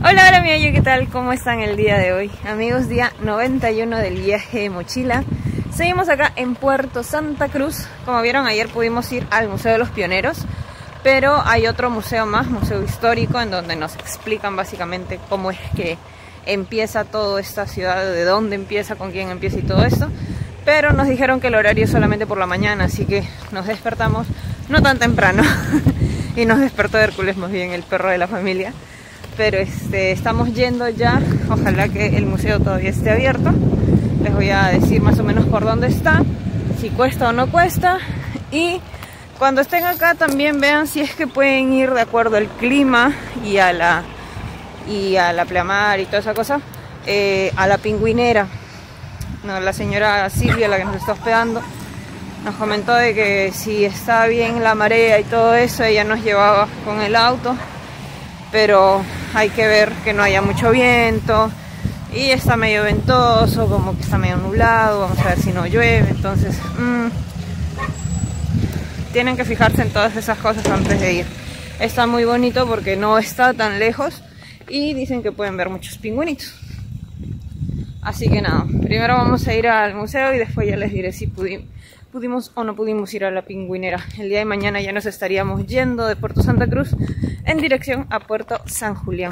Hola, hola mi gallo, ¿qué tal? ¿Cómo están el día de hoy? Amigos, día 91 del viaje de mochila. Seguimos acá en Puerto Santa Cruz. Como vieron, ayer pudimos ir al Museo de los Pioneros, pero hay otro museo más, museo histórico, en donde nos explican básicamente cómo es que empieza toda esta ciudad, de dónde empieza, con quién empieza y todo esto. Pero nos dijeron que el horario es solamente por la mañana, así que nos despertamos no tan temprano. Y nos despertó Hércules, más bien, el perro de la familia. Pero estamos yendo ya, ojalá que el museo todavía esté abierto. Les voy a decir más o menos por dónde está, si cuesta o no cuesta. Y cuando estén acá también vean si es que pueden ir de acuerdo al clima y a la pleamar y toda esa cosa, a la pingüinera. No, la señora Silvia, la que nos está hospedando, nos comentó de que si está bien la marea y todo eso, ella nos llevaba con el auto. Pero hay que ver que no haya mucho viento y está medio ventoso, como que está medio nublado. Vamos a ver si no llueve. Entonces tienen que fijarse en todas esas cosas antes de ir. Está muy bonito porque no está tan lejos y dicen que pueden ver muchos pingüinitos. Así que nada, primero vamos a ir al museo y después ya les diré si pudimos o no pudimos ir a la pingüinera. El día de mañana ya nos estaríamos yendo de Puerto Santa Cruz en dirección a Puerto San Julián.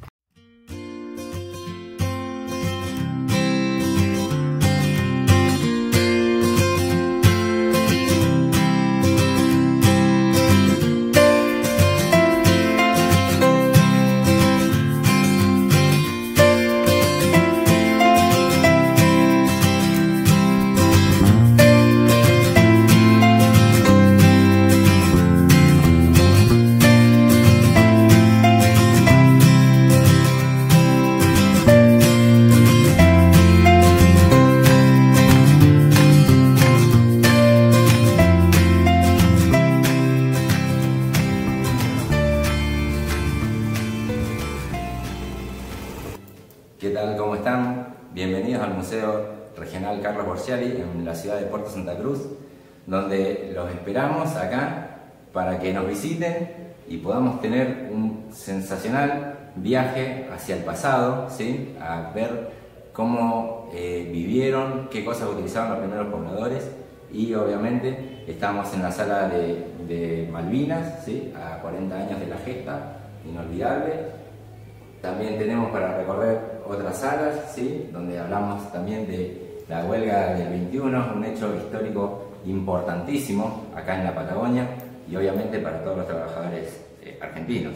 ¿Qué tal? ¿Cómo están? Bienvenidos al Museo Regional Carlos Borciali en la ciudad de Puerto Santa Cruz, donde los esperamos acá para que nos visiten y podamos tener un sensacional viaje hacia el pasado, ¿sí? A ver cómo vivieron, qué cosas utilizaron los primeros pobladores. Y obviamente estamos en la sala de Malvinas, ¿sí? A 40 años de la gesta, inolvidable. También tenemos para recorrer otras salas, ¿sí? Donde hablamos también de la huelga del 21, un hecho histórico importantísimo acá en la Patagonia y obviamente para todos los trabajadores argentinos.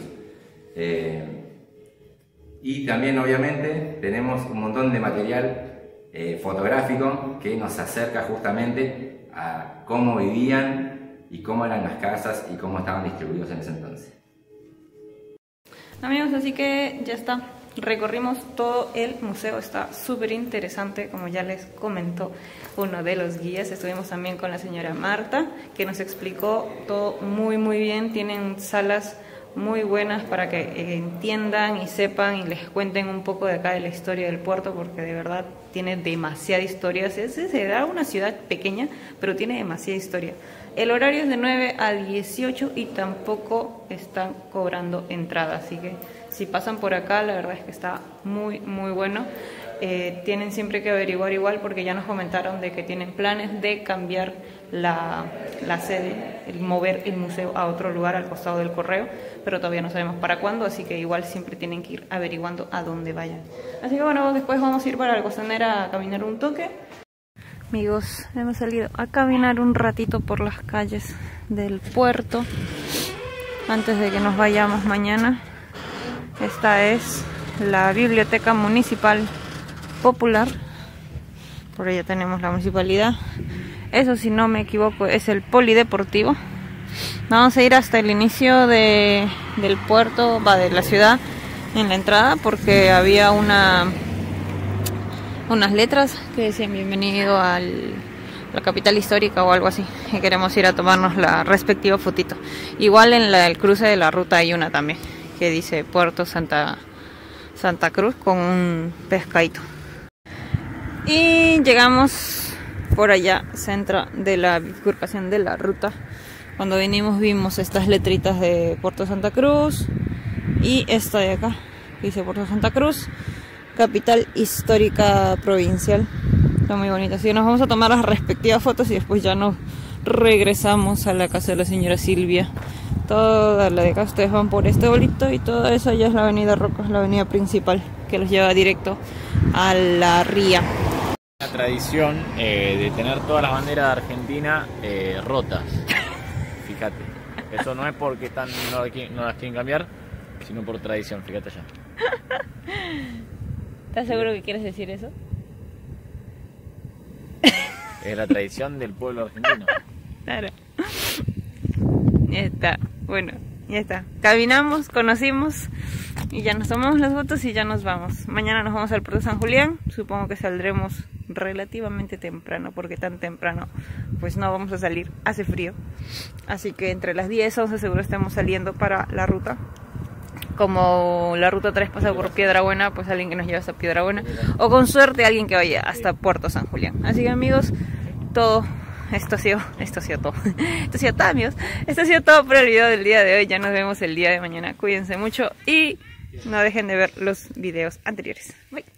Y también obviamente tenemos un montón de material fotográfico que nos acerca justamente a cómo vivían y cómo eran las casas y cómo estaban distribuidos en ese entonces. Amigos, así que ya está, recorrimos todo el museo, está súper interesante, como ya les comentó uno de los guías. Estuvimos también con la señora Marta, que nos explicó todo muy bien. Tienen salas muy buenas para que entiendan y sepan y les cuenten un poco de acá de la historia del puerto, porque de verdad tiene demasiada historia. Será una ciudad pequeña, pero tiene demasiada historia. El horario es de 9 a 18 y tampoco están cobrando entrada, así que si pasan por acá, la verdad es que está muy bueno. Tienen siempre que averiguar igual, porque ya nos comentaron de que tienen planes de cambiar la sede, mover el museo a otro lugar al costado del correo, pero todavía no sabemos para cuándo, así que igual siempre tienen que ir averiguando a dónde vayan. Así que bueno, después vamos a ir para la costanera a caminar un toque. Amigos, hemos salido a caminar un ratito por las calles del puerto antes de que nos vayamos mañana. Esta es la Biblioteca Municipal Popular. Por allá tenemos la municipalidad. Eso, si no me equivoco, es el polideportivo. Vamos a ir hasta el inicio del puerto, de la ciudad, en la entrada, porque había unas letras que decían bienvenido a la capital histórica o algo así, y queremos ir a tomarnos la respectiva fotito. Igual en el cruce de la ruta hay una también que dice Puerto Santa Cruz con un pescadito. Y llegamos por allá, centro de la bifurcación de la ruta. Cuando vinimos vimos estas letritas de Puerto Santa Cruz y esta de acá, dice Puerto Santa Cruz, capital histórica provincial. Está muy bonito. Así que nos vamos a tomar las respectivas fotos y después ya nos regresamos a la casa de la señora Silvia. Toda la de acá ustedes van por este bolito y toda esa ya es la avenida Rocas, la avenida principal que los lleva directo a la ría. La tradición de tener todas las banderas de Argentina rotas. Fíjate, eso no es porque no las quieren cambiar, sino por tradición, fíjate allá. ¿Estás seguro que quieres decir eso? Es la tradición del pueblo argentino. Claro. Ya está, bueno, ya está. Caminamos, conocimos y ya nos tomamos las fotos y ya nos vamos. Mañana nos vamos al Puerto San Julián. Supongo que saldremos relativamente temprano, porque tan temprano pues no vamos a salir, hace frío. Así que entre las 10 y 11 seguro estemos saliendo para la ruta. Como la ruta 3 pasa por Piedrabuena, pues alguien que nos lleve hasta Piedrabuena, o con suerte alguien que vaya hasta Puerto San Julián. Así que amigos, esto ha sido todo. Esto ha sido todo, amigos. Esto ha sido todo por el video del día de hoy. Ya nos vemos el día de mañana. Cuídense mucho y no dejen de ver los videos anteriores. Bye.